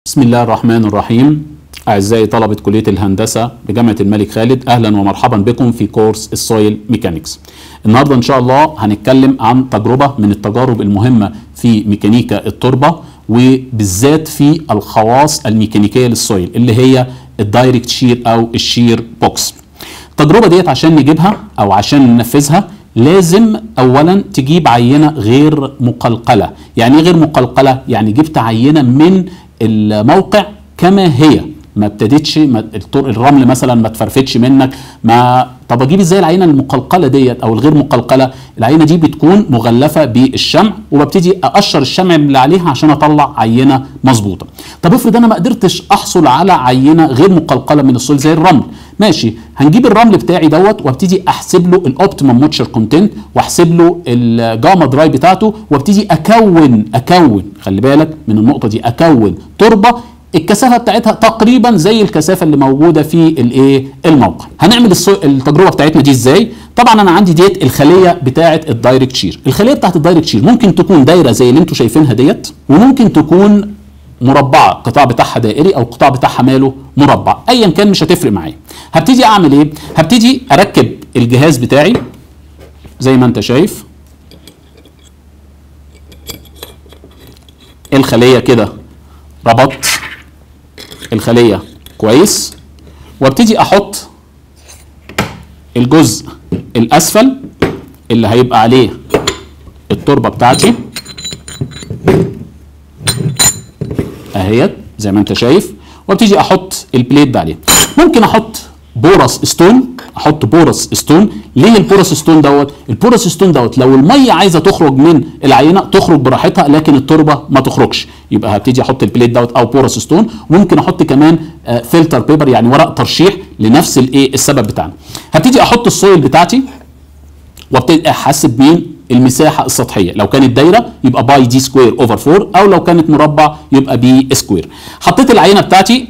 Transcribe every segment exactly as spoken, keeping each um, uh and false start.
بسم الله الرحمن الرحيم. أعزائي طلبة كلية الهندسة بجامعة الملك خالد، أهلا ومرحبا بكم في كورس السويل ميكانيكس. النهاردة إن شاء الله هنتكلم عن تجربة من التجارب المهمة في ميكانيكا التربة، وبالذات في الخواص الميكانيكية للسويل اللي هي الدايركت شير أو الشير بوكس. التجربة ديت عشان نجيبها أو عشان ننفذها لازم أولا تجيب عينة غير مقلقلة. يعني إيه غير مقلقلة؟ يعني جبت عينة من الموقع كما هي، ما ابتدتش ما الرمل مثلا ما تفرفتش منك. ما طب اجيب ازاي العينه المقلقله ديت او الغير مقلقله؟ العينه دي بتكون مغلفه بالشمع، وببتدي اقشر الشمع اللي عليها عشان اطلع عينه مظبوطه. طب افرض انا ما قدرتش احصل على عينه غير مقلقله من السويل زي الرمل، ماشي، هنجيب الرمل بتاعي دوت وابتدي احسب له الاوبتيمم موتشر كونتنت واحسب له الجاما دراي بتاعته، وابتدي اكون اكون خلي بالك من النقطه دي، اكون تربه الكثافه بتاعتها تقريبا زي الكثافه اللي موجوده في الايه الموقع. هنعمل التجربه بتاعتنا دي ازاي؟ طبعا انا عندي ديت الخليه بتاعه الدايركت شير. الخليه بتاعه الدايركت شير ممكن تكون دايره زي اللي انتم شايفينها ديت، وممكن تكون مربعه القطاع بتاعها دائري او القطاع بتاعها ماله مربع، ايا كان مش هتفرق معايا. هبتدي اعمل ايه؟ هبتدي اركب الجهاز بتاعي زي ما انت شايف الخليه كده، ربطت الخلية كويس، وابتدي احط الجزء الاسفل اللي هيبقى عليه التربة بتاعتي اهيت زي ما انت شايف، وابتدي احط البليت ده عليه. ممكن احط بورس ستون، احط بورس ستون. ليه البورس ستون دوت؟ البورس ستون دوت لو الميه عايزه تخرج من العينه تخرج براحتها، لكن التربه ما تخرجش. يبقى هبتدي احط البليت دوت او بورس ستون. وممكن احط كمان آه فلتر بيبر، يعني ورق ترشيح لنفس الايه السبب بتاعنا. هبتدي احط السويل بتاعتي وابتدي احسب مين المساحه السطحيه. لو كانت دايره يبقى باي دي سكوير اوفر أربعة، او لو كانت مربع يبقى بي سكوير. حطيت العينه بتاعتي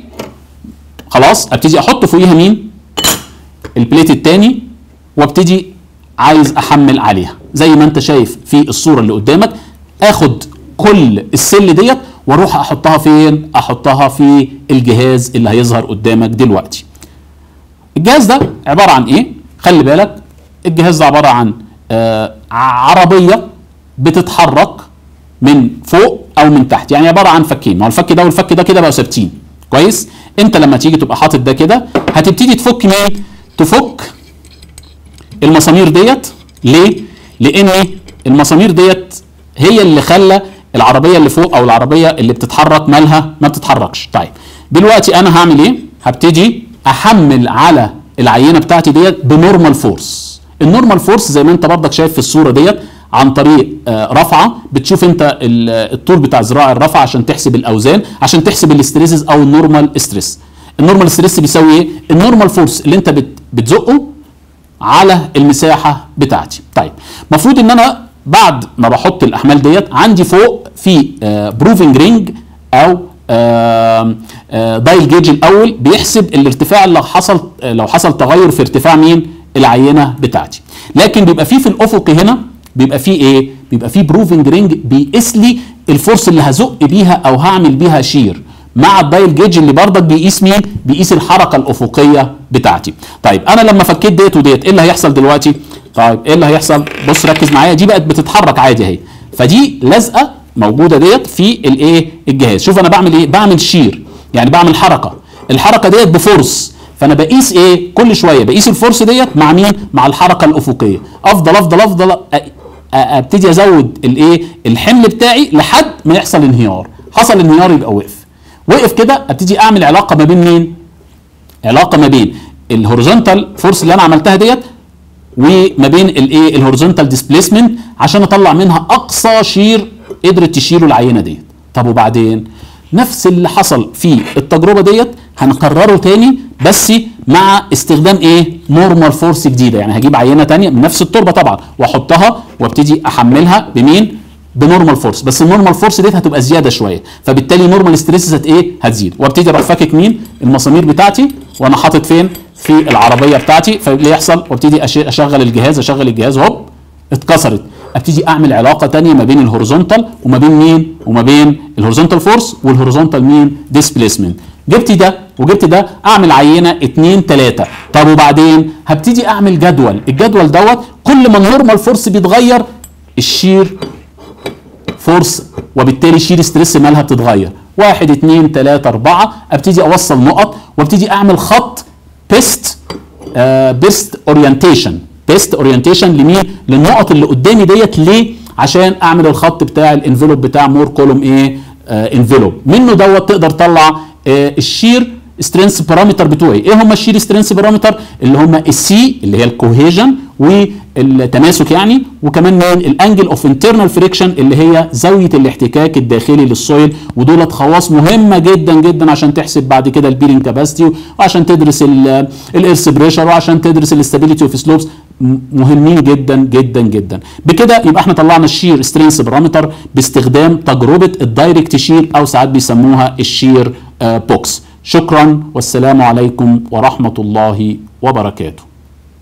خلاص، ابتدي احط فوقيها مين البليت الثاني، وابتدي عايز احمل عليها زي ما انت شايف في الصوره اللي قدامك. اخد كل السل ديت واروح احطها فين؟ احطها في الجهاز اللي هيظهر قدامك دلوقتي. الجهاز ده عباره عن ايه؟ خلي بالك الجهاز ده عباره عن آه عربيه بتتحرك من فوق او من تحت، يعني عباره عن فكين. ما هو الفك ده والفك ده كده بقوا ثابتين كويس. انت لما تيجي تبقى حاطط ده كده هتبتدي تفك مين؟ تفك المسامير ديت. ليه؟ لان المسامير ديت هي اللي خلى العربيه اللي فوق او العربيه اللي بتتحرك مالها ما بتتحركش. طيب دلوقتي انا هعمل ايه؟ هبتدي احمل على العينه بتاعتي ديت بنورمال فورس. النورمال فورس زي ما انت برضك شايف في الصوره ديت عن طريق آه رفعه. بتشوف انت الطول بتاع ذراع الرفعه عشان تحسب الاوزان، عشان تحسب الاستريسز او النورمال ستريس. النورمال ستريس بيساوي ايه؟ النورمال فورس اللي انت بت بتزقه على المساحه بتاعتي. طيب المفروض ان انا بعد ما بحط الاحمال ديت عندي فوق في آه بروفنج رينج او آه آه دايل جيج الاول بيحسب الارتفاع اللي حصل آه لو حصل تغير في ارتفاع مين؟ العينه بتاعتي. لكن بيبقى فيه في الافق هنا بيبقى فيه ايه؟ بيبقى فيه بروفنج رينج بيقيس لي الفورس اللي هزق بيها او هعمل بيها شير، مع الدايل جيج اللي برضك بيقيس مين؟ بيقيس الحركه الافقيه بتاعتي. طيب انا لما فكيت ديت وديت ايه اللي هيحصل دلوقتي؟ طيب ايه اللي هيحصل؟ بص ركز معايا، دي بقت بتتحرك عادي اهي، فدي لازقه موجوده ديت في الايه الجهاز. شوف انا بعمل ايه؟ بعمل شير، يعني بعمل حركه. الحركه ديت بفورس، فانا بقيس ايه؟ كل شويه بقيس الفورس ديت مع مين؟ مع الحركه الافقيه. افضل افضل افضل ابتدي ازود الايه الحمل بتاعي لحد ما يحصل انهيار. حصل انهيار يبقى وقف. وقف كده ابتدي اعمل علاقه ما بين مين؟ علاقه ما بين الهوريزونتال فورس اللي انا عملتها ديت وما بين الايه الهوريزونتال ديسبيسمنت عشان اطلع منها اقصى شير قدرت تشيله العينه ديت. طب وبعدين نفس اللي حصل في التجربه ديت هنكرره تاني، بس مع استخدام ايه؟ نورمال فورس جديده. يعني هجيب عينه تانيه من نفس التربه طبعا واحطها وابتدي احملها بمين؟ بنورمال فورس، بس النورمال فورس ديت هتبقى زياده شويه، فبالتالي نورمال ستريس هت ايه؟ هتزيد. وابتدي اروح فاكك مين؟ المسامير بتاعتي وانا حاطط فين؟ في العربيه بتاعتي. فاللي يحصل وابتدي اشغل الجهاز، اشغل الجهاز هوب اتكسرت. ابتدي اعمل علاقه ثانيه ما بين الهوريزونتال وما بين مين وما بين الهوريزونتال فورس والهوريزونتال مين ديسبيسمنت. جبت ده وجبت ده، اعمل عينه اتنين تلاته. طب وبعدين هبتدي اعمل جدول، الجدول دوت كل ما النورمال فورس بيتغير الشير فورس وبالتالي شير ستريس مالها بتتغير. واحد اتنين تلاته اربعه، ابتدي اوصل نقط وابتدي اعمل خط بيست آه بيست اورينتيشن بيست اورينتيشن لمين؟ للنقط اللي قدامي ديت. ليه؟ عشان اعمل الخط بتاع الانفلوب بتاع مور كولوم ايه آه انفلوب. منه دوت تقدر تطلع آه الشير سترينث بارامتر بتوعي. ايه هم الشير سترينث بارامتر؟ اللي هم السي اللي هي الكوهيجن والتماسك يعني، وكمان من الانجل اوف انترنال فريكشن اللي هي زاويه الاحتكاك الداخلي للسويل، ودولت خواص مهمه جدا جدا عشان تحسب بعد كده البيرنج كاباسيتي، وعشان تدرس الايرث بريشر، وعشان تدرس الاستابيليتي اوف سلوبس. مهمين جدا جدا جدا. بكده يبقى احنا طلعنا الشير سترينث بارامتر باستخدام تجربه الدايركت شير او ساعات بيسموها الشير آه بوكس. شكرا والسلام عليكم ورحمه الله وبركاته.